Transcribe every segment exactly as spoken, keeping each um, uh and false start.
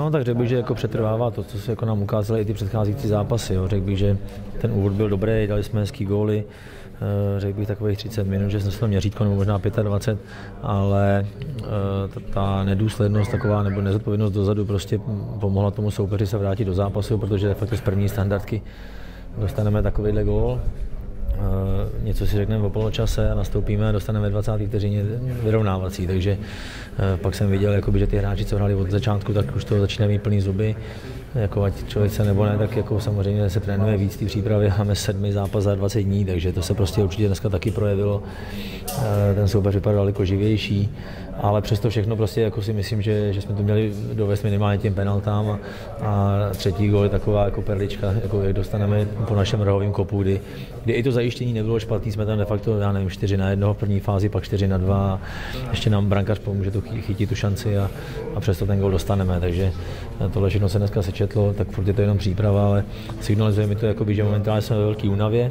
No tak řekl bych, že jako přetrvává to, co se jako nám ukázaly i ty předcházející zápasy. Jo. Řekl bych, že ten úvod byl dobrý, dali jsme hezký góly, řekl bych takových třicet minut, že jsme se to měřítko, nebo možná dvacet pět, ale ta, ta nedůslednost taková nebo nezodpovědnost dozadu prostě pomohla tomu soupeři se vrátit do zápasu, protože de facto z první standardky dostaneme takovýhle gól. Uh, něco si řekneme o poločase a nastoupíme a dostaneme ve dvacáté vteřině vyrovnávací, takže uh, pak jsem viděl, jakoby, že ty hráči, co hráli od začátku, tak už to začínají mít plný zuby, jako ať člověk se nebo ne, tak jako samozřejmě se trénuje víc té přípravy, máme sedmý zápas za dvacet dní, takže to se prostě určitě dneska taky projevilo, uh, ten soupeř vypadal daleko živější, ale přesto všechno prostě jako si myslím, že, že jsme to měli dovést minimálně těm penaltám a, a třetí gól je taková jako perlička, jako jak dostaneme po našem rohovém kopu, kdy, kdy i to zajištění nebylo špatný, jsme tam de facto, já nevím, čtyři na jednoho v první fázi, pak čtyři na dva, ještě nám brankář pomůže to chytit tu šanci a, a přesto ten gól dostaneme, takže tohle všechno se dneska sečetlo, tak furt je to jenom příprava, ale signalizuje mi to, jakoby, že momentálně jsme ve velké únavě.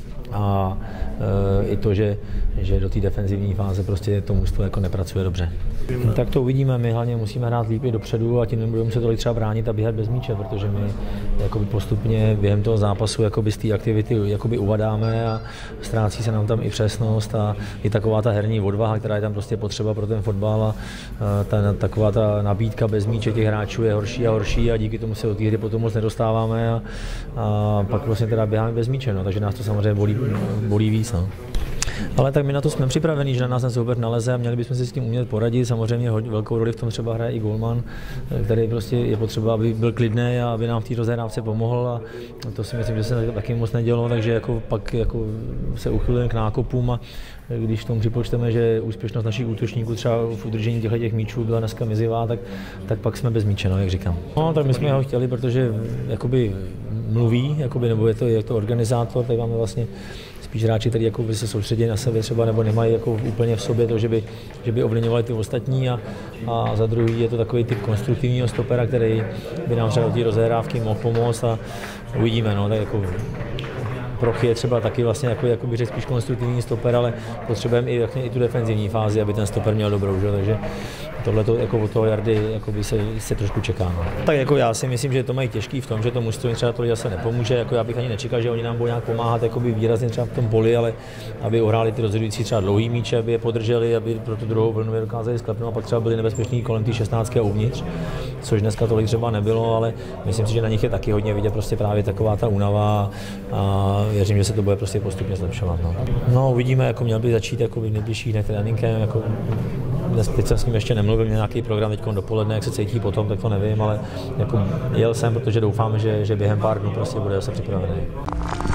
A e, i to, že, že do té defenzivní fáze prostě to mužstvo jako nepracuje dobře. No, tak to uvidíme, my hlavně musíme hrát líp i dopředu a tím nebudeme se tolik třeba bránit a běhat bez míče, protože my jakoby postupně během toho zápasu jakoby z té aktivity jakoby uvadáme a ztrácí se nám tam i přesnost a i taková ta herní odvaha, která je tam prostě potřeba pro ten fotbal a ta, taková ta nabídka bez míče těch hráčů je horší a horší a díky tomu se do té hry potom moc nedostáváme a, a pak vlastně teda běháme bez míče, no, takže nás to samozřejmě bolí, bolí víc. No. Ale tak my na to jsme připraveni, že na nás ten soupeř naleze a měli bychom si s tím umět poradit. Samozřejmě velkou roli v tom třeba hraje i golman, který prostě je potřeba, aby byl klidný a aby nám v té rozehrávce pomohl a to si myslím, že se taky moc nedělo, takže jako pak jako se uchylujeme k nákopům a když tomu připočteme, že úspěšnost našich útočníků třeba v udržení těchto těch míčů byla dneska mizivá, tak, tak pak jsme bez míče, no, jak říkám. No, tak my jsme ho chtěli, protože jakoby mluví, jakoby, nebo je to, je to organizátor, tak máme vlastně spíš hráči, kteří jako by se soustředí na sebe třeba nebo nemají jako úplně v sobě to, že by, že by ovlivňovali ty ostatní a, a za druhý je to takový typ konstruktivního stopera, který by nám třeba do té rozehrávky mohl pomoct a uvidíme, no, tak jako Prochy je třeba taky vlastně jako, jako by řekl spíš konstruktivní stoper, ale potřebujeme i, i tu defenzivní fázi, aby ten stoper měl dobrou, že? Takže tohle to jako od toho Jardy jako by se, se trošku čeká. No. Tak jako já si myslím, že to mají těžký v tom, že to mužstvo třeba tolik zase nepomůže, jako já bych ani nečekal, že oni nám budou nějak pomáhat jakoby výrazně třeba v tom poli, ale aby uhráli ty rozhodující třeba dlouhý míče, aby je podrželi, aby pro tu druhou vlnu je dokázali sklepnout a pak třeba byli nebezpeční kolem té šestnáctky a uvnitř, což dneska tolik třeba nebylo, ale myslím si, že na nich je taky hodně vidět prostě právě taková ta únava a věřím, že se to bude prostě postupně zlepšovat. No, no uvidíme, jako měl by začít jako v nejbližších dnech tréninkem, jako dnes teď jsem s ním ještě nemluvil, měl nějaký program teď dopoledne, jak se cítí potom, tak to nevím, ale jako jel jsem, protože doufám, že, že během pár dnů prostě bude zase připravený.